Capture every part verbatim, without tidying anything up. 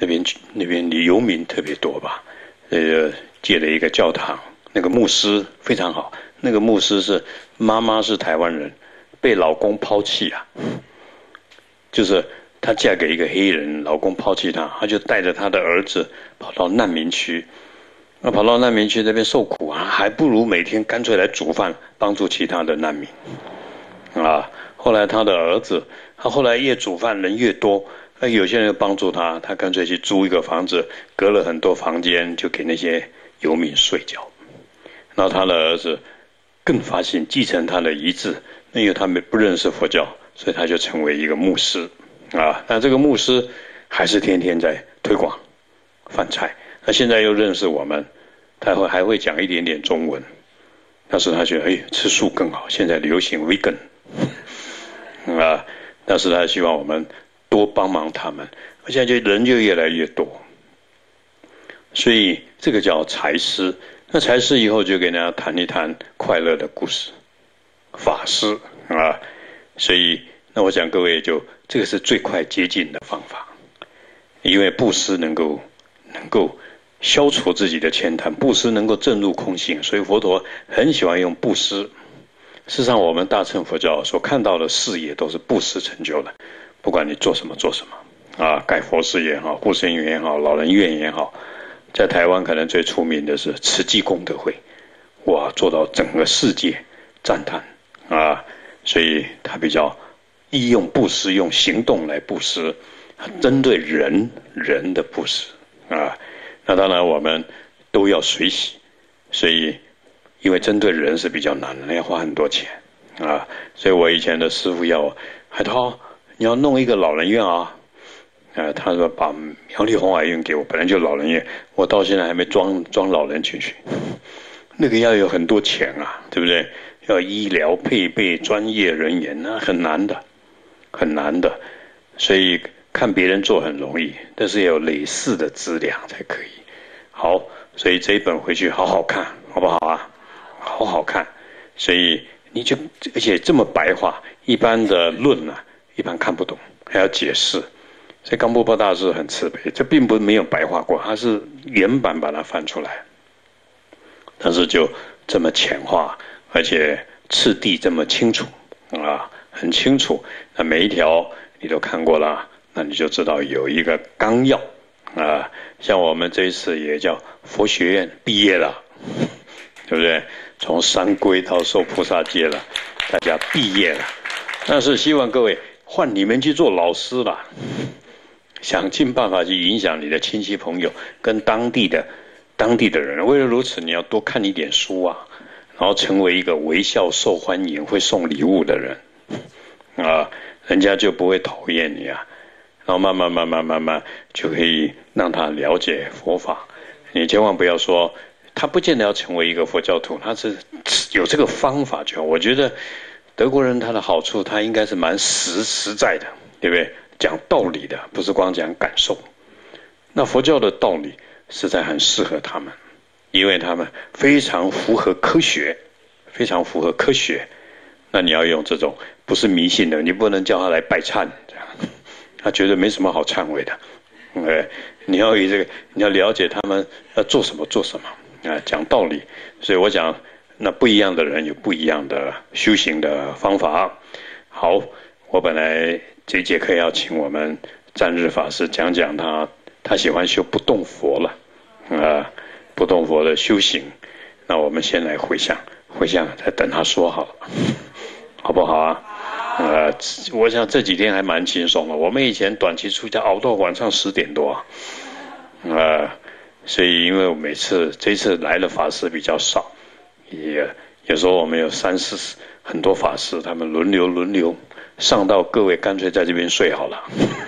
那边那边游民特别多吧，呃，借了一个教堂，那个牧师非常好，那个牧师是妈妈是台湾人，被老公抛弃啊，就是她嫁给一个黑人，老公抛弃她，她就带着她的儿子跑到难民区，那跑到难民区那边受苦啊，还不如每天干脆来煮饭帮助其他的难民啊。后来他的儿子，他后来越煮饭人越多，那有些人帮助他，他干脆去租一个房子，隔了很多房间，就给那些游民睡觉。然后他的儿子更发现继承他的遗志，因为他们不认识佛教，所以他就成为一个牧师啊。那这个牧师还是天天在推广饭菜，他现在又认识我们，他会还会讲一点点中文，但是他觉得哎吃素更好，现在流行 vegan 啊，但是他希望我们多帮忙他们，现在就人就越来越多，所以这个叫财师。那财师以后就给大家谈一谈快乐的故事，法师啊，所以那我想各位就这个是最快接近的方法，因为布施能够能够消除自己的悭贪，布施能够证入空性，所以佛陀很喜欢用布施。事实上我们大乘佛教所看到的事业都是布施成就的，不管你做什么做什么啊，盖佛寺也好，护生院也好，老人院也好，在台湾可能最出名的是慈济功德会，哇，做到整个世界赞叹啊，所以他比较利用布施，用行动来布施，针对人人的布施啊。那当然我们都要随喜，所以因为针对人是比较难的，要花很多钱啊。所以我以前的师父要我，海涛，你要弄一个老人院啊。呃，他说把苗栗红海院给我，本来就老人院，我到现在还没装装老人进去，那个要有很多钱啊，对不对？要医疗配备专业人员，那很难的，很难的。所以看别人做很容易，但是要有类似的资粮才可以。好，所以这一本回去好好看，好不好啊？好好看。所以你就而且这么白话，一般的论啊，一般看不懂，还要解释。所以冈波波大师很慈悲，这并不是没有白话过，他是原版把它翻出来，但是就这么浅化，而且次第这么清楚啊，很清楚。那每一条你都看过了，那你就知道有一个纲要啊。像我们这一次也叫佛学院毕业了，对不对？从三皈到受菩萨戒了，大家毕业了。但是希望各位换你们去做老师了。想尽办法去影响你的亲戚朋友跟当地的当地的人，为了如此你要多看一点书啊，然后成为一个微笑受欢迎会送礼物的人啊，人家就不会讨厌你啊，然后慢慢慢慢慢慢就可以让他了解佛法。你千万不要说他不见得要成为一个佛教徒，他是有这个方法就好。我觉得德国人他的好处，他应该是蛮实实在的，对不对？讲道理的，不是光讲感受。那佛教的道理实在很适合他们，因为他们非常符合科学，非常符合科学。那你要用这种不是迷信的，你不能叫他来拜忏，这样他觉得没什么好忏悔的。呃，你要以这个，你要了解他们要做什么做什么啊，讲道理。所以我讲，那不一样的人有不一样的修行的方法。好，我本来这节课要请我们占日法师讲讲他他喜欢修不动佛了啊，不动佛的修行。那我们先来回向，回向再等他说好了，好不好啊？呃，我想这几天还蛮轻松的。我们以前短期出家熬到晚上十点多啊，呃，所以因为我每次这次来的法师比较少，也有时候我们有三四很多法师，他们轮流轮流。上到各位干脆在这边睡好了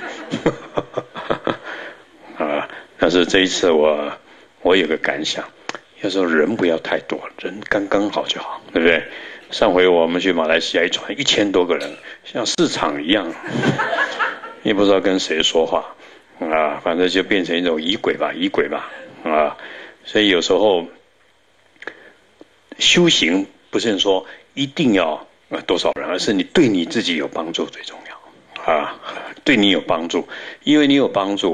啊！但是这一次我我有个感想，有时候人不要太多，人刚刚好就好，对不对？上回我们去马来西亚一船一千多个人，像市场一样，也不知道跟谁说话啊，反正就变成一种仪轨吧，仪轨吧啊！所以有时候修行不是说一定要多少人，而是你对你自己有帮助最重要啊！对你有帮助，因为你有帮助，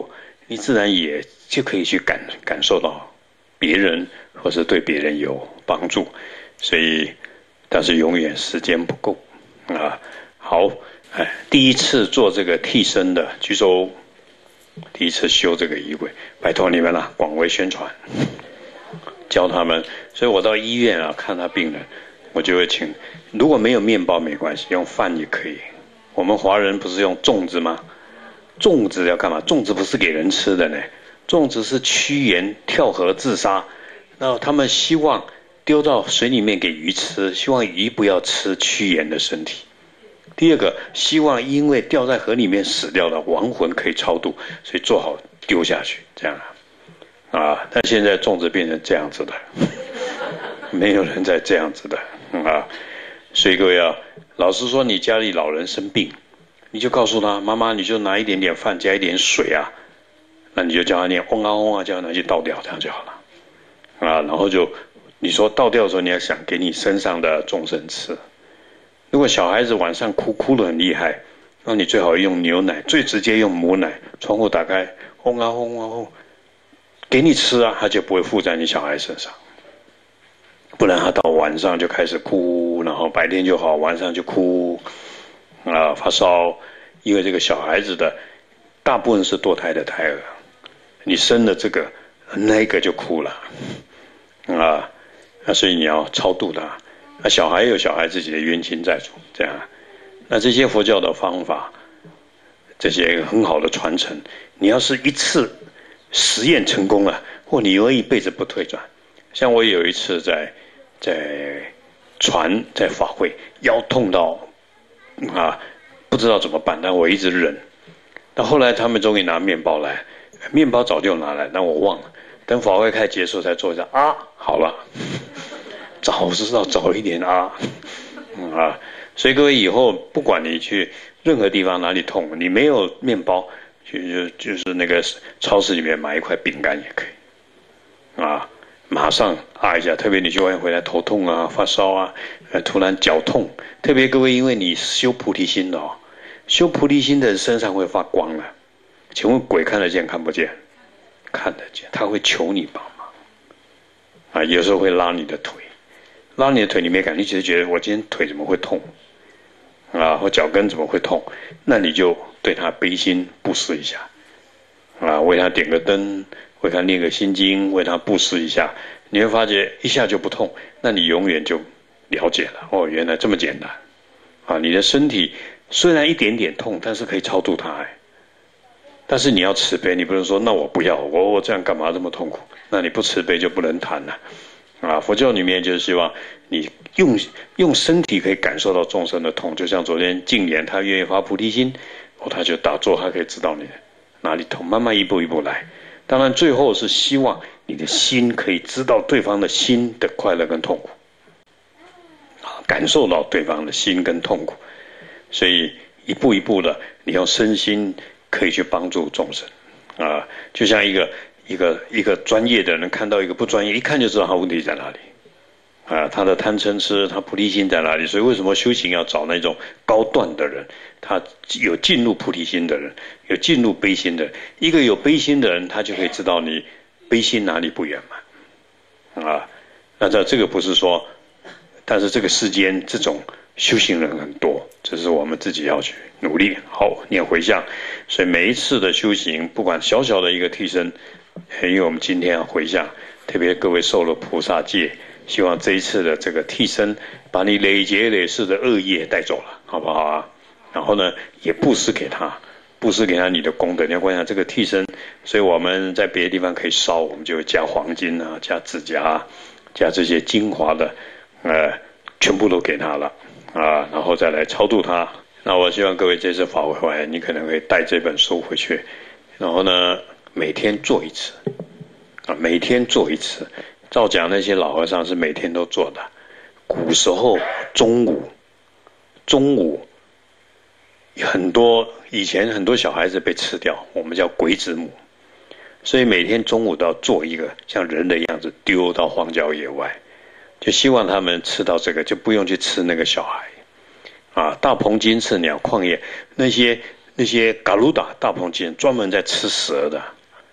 你自然也就可以去感感受到别人或是对别人有帮助。所以，但是永远时间不够啊。好，哎，第一次做这个替身的举手。第一次修这个仪轨，拜托你们了，广为宣传，教他们。所以我到医院啊看他病人，我就会请，如果没有面包没关系，用饭也可以。我们华人不是用粽子吗？粽子要干嘛？粽子不是给人吃的呢，粽子是屈原跳河自杀，然后他们希望丢到水里面给鱼吃，希望鱼不要吃屈原的身体。第二个，希望因为掉在河里面死掉的亡魂可以超度，所以做好丢下去，这样啊。啊，但现在粽子变成这样子的，没有人再这样子的啊。所以各位啊，老实说，你家里老人生病，你就告诉他，妈妈，你就拿一点点饭加一点水啊，那你就叫他念嗡啊嗡啊，叫他拿去倒掉，这样就好了啊。然后就你说倒掉的时候，你要想给你身上的众生吃。如果小孩子晚上哭哭得很厉害，那你最好用牛奶，最直接用母奶，窗户打开，轰啊轰啊轰，给你吃啊，他就不会附在你小孩身上。不然他到晚上就开始哭，然后白天就好，晚上就哭啊发烧，因为这个小孩子的大部分是堕胎的胎儿，你生了这个，那个就哭了啊，那所以你要超度他。那小孩有小孩自己的冤亲债主，这样，那这些佛教的方法，这些很好的传承，你要是一次实验成功了，或你会一辈子不退转。像我有一次在在传在法会，腰痛到啊不知道怎么办，但我一直忍。到后来他们终于拿面包来，面包早就拿来，但我忘了。等法会开结束才做一下啊，好了。早知道早一点啊，嗯啊，所以各位以后不管你去任何地方哪里痛，你没有面包，就就就是那个超市里面买一块饼干也可以，啊，马上啊一下。特别你去外面回来头痛啊、发烧啊，呃，突然脚痛，特别各位因为你修菩提心的哦，修菩提心的人身上会发光的。请问鬼看得见看不见？看得见，他会求你帮忙，啊，有时候会拉你的腿。拉你的腿你没感觉，你只是觉得我今天腿怎么会痛啊，或脚跟怎么会痛，那你就对他悲心布施一下啊，为他点个灯，为他念个心经，为他布施一下，你会发觉一下就不痛，那你永远就了解了哦，原来这么简单啊！你的身体虽然一点点痛，但是可以超度他哎。但是你要慈悲，你不能说那我不要，我我这样干嘛这么痛苦？那你不慈悲就不能谈了。啊，佛教里面就是希望你用用身体可以感受到众生的痛，就像昨天净言，他愿意发菩提心，哦，他就打坐，他可以知道你哪里痛，慢慢一步一步来。当然，最后是希望你的心可以知道对方的心的快乐跟痛苦，啊，感受到对方的心跟痛苦，所以一步一步的，你用身心可以去帮助众生，啊，就像一个。一个一个专业的人看到一个不专业，一看就知道他问题在哪里，啊，他的贪嗔痴，他菩提心在哪里？所以为什么修行要找那种高段的人？他有进入菩提心的人，有进入悲心的人。一个有悲心的人，他就可以知道你悲心哪里不圆满，啊，那这这个不是说，但是这个世间这种修行人很多，这是我们自己要去努力。好，念回向，所以每一次的修行，不管小小的一个替身。因为我们今天要回向，特别各位受了菩萨戒，希望这一次的这个替身，把你累劫累世的恶业带走了，好不好啊？然后呢，也布施给他，布施给他你的功德。你要观想这个替身，所以我们在别的地方可以烧，我们就会加黄金啊，加指甲啊，加这些精华的，呃，全部都给他了啊，然后再来超度他。那我希望各位这次法会回来，你可能会带这本书回去，然后呢。每天做一次，啊，每天做一次。照讲那些老和尚是每天都做的。古时候中午，中午很多以前很多小孩子被吃掉，我们叫鬼子母，所以每天中午都要做一个像人的样子丢到荒郊野外，就希望他们吃到这个，就不用去吃那个小孩。啊，大鹏金翅鸟旷野那些那些嘎鲁达大鹏金专门在吃蛇的。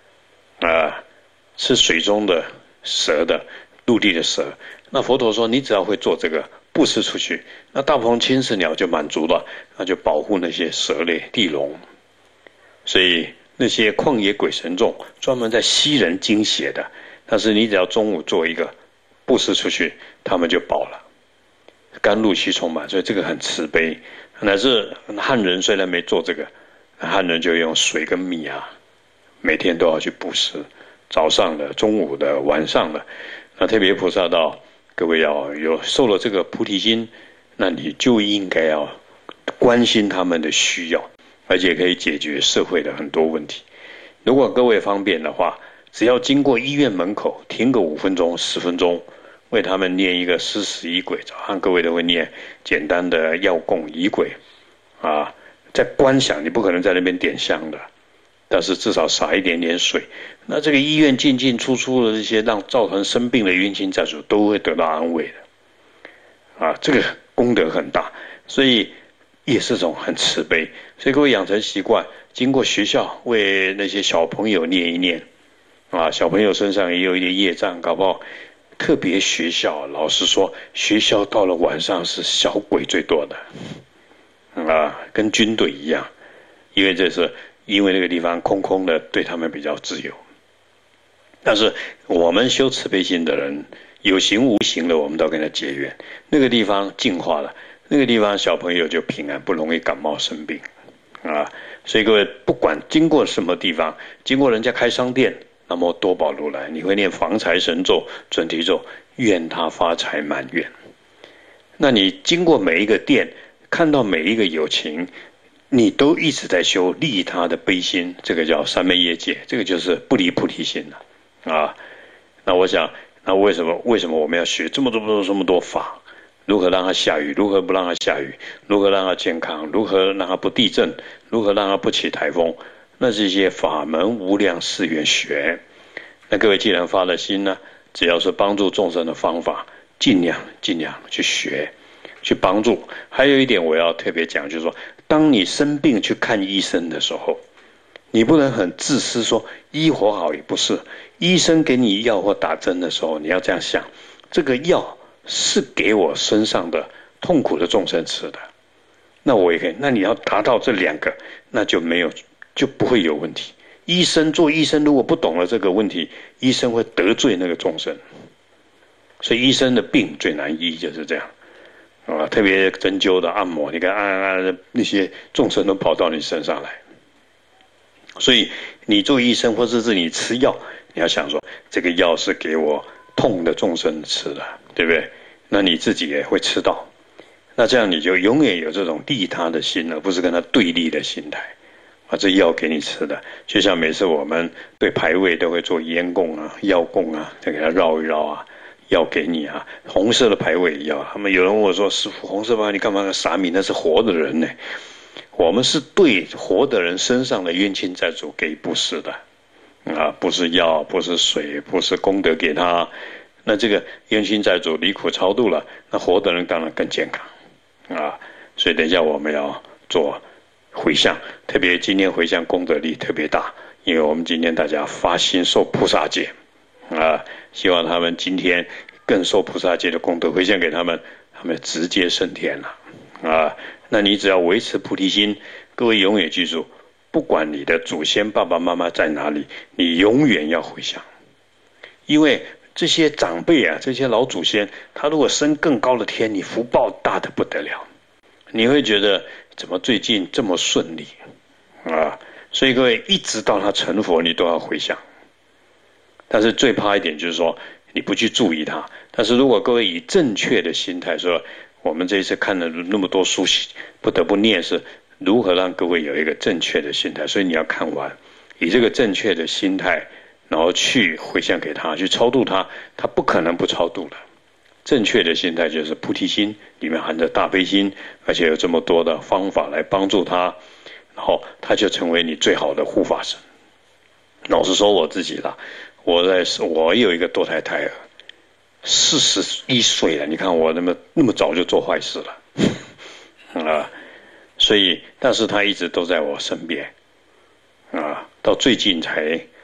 啊，吃水中的蛇的，陆地的蛇。那佛陀说，你只要会做这个，布施出去，那大鹏青翅鸟就满足了，那就保护那些蛇类、地龙。所以那些旷野鬼神众专门在吸人精血的，但是你只要中午做一个布施出去，他们就饱了，甘露气充满。所以这个很慈悲。乃至汉人虽然没做这个，汉人就用水跟米啊，每天都要去布施，早上的、中午的、晚上的。那特别菩萨道，各位要有受了这个菩提心，那你就应该要关心他们的需要，而且可以解决社会的很多问题。如果各位方便的话，只要经过医院门口停个五分钟、十分钟，为他们念一个施食仪轨。早上各位都会念简单的药供仪轨啊，在观想，你不可能在那边点香的，但是至少洒一点点水。那这个医院进进出出的这些让造成生病的冤亲债主都会得到安慰的啊，这个功德很大，所以也是种很慈悲。所以各位养成习惯，经过学校为那些小朋友念一念啊，小朋友身上也有一点业障，搞不好特别学校，老实说，学校到了晚上是小鬼最多的啊，跟军队一样，因为这是因为那个地方空空的，对他们比较自由。但是我们修慈悲心的人，有形无形的，我们都要跟他结缘。那个地方净化了，那个地方小朋友就平安，不容易感冒生病啊。所以各位，不管经过什么地方，经过人家开商店，那么多宝如来，你会念防财神咒、准提咒，愿他发财满愿。那你经过每一个店，看到每一个有情，你都一直在修利他的悲心，这个叫三昧业界，这个就是不离菩提心了啊。那我想，那为什么为什么我们要学这么多这么多这么多法？如何让它下雨？如何不让它下雨？如何让它健康？如何让它不地震？如何让它不起台风？那这些法门无量誓愿学。那各位既然发了心呢，只要是帮助众生的方法，尽量尽量去学，去帮助。还有一点我要特别讲，就是说，当你生病去看医生的时候，你不能很自私说医活好也不是。医生给你药或打针的时候，你要这样想，这个药是给我身上的痛苦的众生吃的，那我也可以。那你要达到这两个，那就没有就不会有问题。医生做医生如果不懂了这个问题，医生会得罪那个众生，所以医生的病最难医，就是这样啊。特别针灸的按摩，你看按按按，那些众生都跑到你身上来。所以你做医生或者是你吃药，你要想说这个药是给我痛的众生吃的，对不对？那你自己也会吃到，那这样你就永远有这种利他的心，而不是跟他对立的心态。啊，这药给你吃的，就像每次我们对牌位都会做烟供啊、药供啊，再给他绕一绕啊，药给你啊，红色的牌位也要。他们有人问我说：“师父，红色牌你干嘛要撒米？那是活的人呢。”我们是对活的人身上的冤亲债主给布施的啊，不是药，不是水，不是功德给他。那这个冤亲债主离苦超度了，那活的人当然更健康啊。所以等一下我们要做回向，特别今天回向功德力特别大，因为我们今天大家发心受菩萨戒啊，希望他们今天更受菩萨戒的功德回向给他们，他们直接升天了啊。那你只要维持菩提心，各位永远记住，不管你的祖先爸爸妈妈在哪里，你永远要回向，因为这些长辈啊，这些老祖先，他如果升更高的天，你福报大得不得了，你会觉得怎么最近这么顺利啊？所以各位一直到他成佛，你都要回向。但是最怕一点就是说你不去注意他。但是如果各位以正确的心态说，我们这一次看了那么多书，不得不念是如何让各位有一个正确的心态。所以你要看完，以这个正确的心态，然后去回向给他，去超度他，他不可能不超度的。正确的心态就是菩提心，里面含着大悲心，而且有这么多的方法来帮助他，然后他就成为你最好的护法神。老实说我自己啦，我在我有一个堕胎胎儿，四十一岁了，你看我那么那么早就做坏事了啊，所以但是他一直都在我身边啊，到最近才